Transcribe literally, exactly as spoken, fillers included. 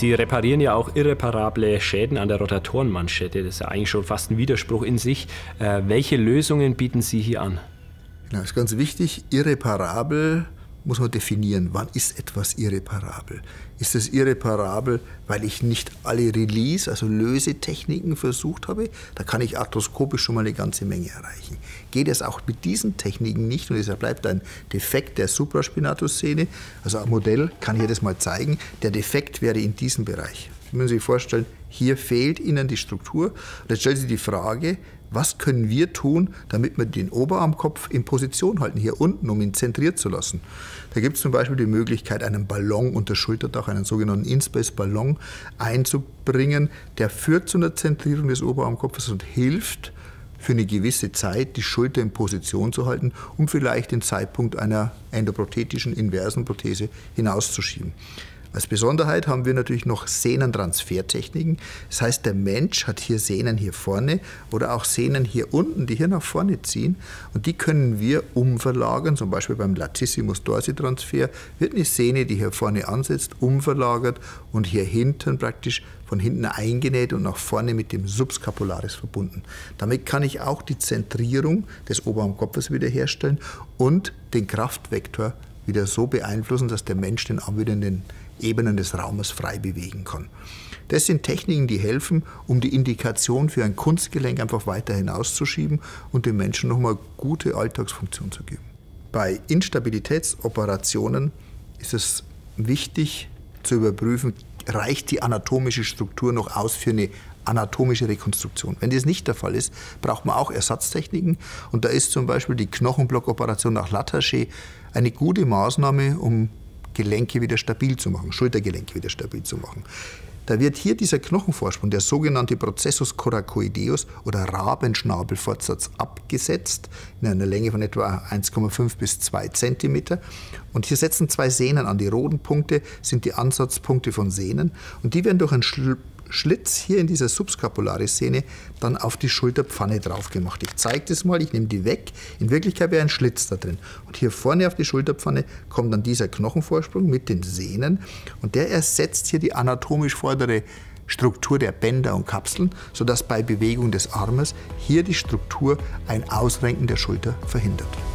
Sie reparieren ja auch irreparable Schäden an der Rotatorenmanschette. Das ist ja eigentlich schon fast ein Widerspruch in sich. Äh, welche Lösungen bieten Sie hier an? Genau, das ist ganz wichtig. Irreparabel muss man definieren. Wann ist etwas irreparabel? Ist es irreparabel, weil ich nicht alle Release, also Lösetechniken versucht habe? Da kann ich arthroskopisch schon mal eine ganze Menge erreichen. Geht es auch mit diesen Techniken nicht und es bleibt ein Defekt der Supraspinatus-Sehne? Also ein Modell kann hier das mal zeigen. Der Defekt wäre in diesem Bereich. Sie müssen sich vorstellen, hier fehlt Ihnen die Struktur. Und jetzt stellt sich die Frage, was können wir tun, damit wir den Oberarmkopf in Position halten, hier unten, um ihn zentriert zu lassen? Da gibt es zum Beispiel die Möglichkeit, einen Ballon unter Schulterdach, einen sogenannten In-Space-Ballon einzubringen. Der führt zu einer Zentrierung des Oberarmkopfes und hilft, für eine gewisse Zeit die Schulter in Position zu halten, um vielleicht den Zeitpunkt einer endoprothetischen inversen Prothese hinauszuschieben. Als Besonderheit haben wir natürlich noch Sehnentransfertechniken. Das heißt, der Mensch hat hier Sehnen hier vorne oder auch Sehnen hier unten, die hier nach vorne ziehen. Und die können wir umverlagern, zum Beispiel beim Latissimus dorsi Transfer wird eine Sehne, die hier vorne ansetzt, umverlagert und hier hinten praktisch von hinten eingenäht und nach vorne mit dem Subscapularis verbunden. Damit kann ich auch die Zentrierung des Oberarmkopfes wiederherstellen und den Kraftvektor wieder so beeinflussen, dass der Mensch den Arm wieder in den Ebenen des Raumes frei bewegen kann. Das sind Techniken, die helfen, um die Indikation für ein Kunstgelenk einfach weiter hinauszuschieben und dem Menschen nochmal gute Alltagsfunktion zu geben. Bei Instabilitätsoperationen ist es wichtig zu überprüfen, reicht die anatomische Struktur noch aus für eine anatomische Rekonstruktion. Wenn das nicht der Fall ist, braucht man auch Ersatztechniken. Und da ist zum Beispiel die Knochenblockoperation nach Latarjet eine gute Maßnahme, um Gelenke wieder stabil zu machen, Schultergelenke wieder stabil zu machen. Da wird hier dieser Knochenvorsprung, der sogenannte Processus coracoideus oder Rabenschnabelfortsatz, abgesetzt, in einer Länge von etwa eins Komma fünf bis zwei Zentimeter. Und hier setzen zwei Sehnen an. Die roten Punkte sind die Ansatzpunkte von Sehnen. Und die werden durch einen Schl Schlitz hier in dieser Subscapularis-Sehne dann auf die Schulterpfanne drauf gemacht. Ich zeige das mal, ich nehme die weg. In Wirklichkeit wäre ein Schlitz da drin. Und hier vorne auf die Schulterpfanne kommt dann dieser Knochenvorsprung mit den Sehnen. Und der ersetzt hier die anatomisch vordere Struktur der Bänder und Kapseln, sodass bei Bewegung des Armes hier die Struktur ein Ausrenken der Schulter verhindert.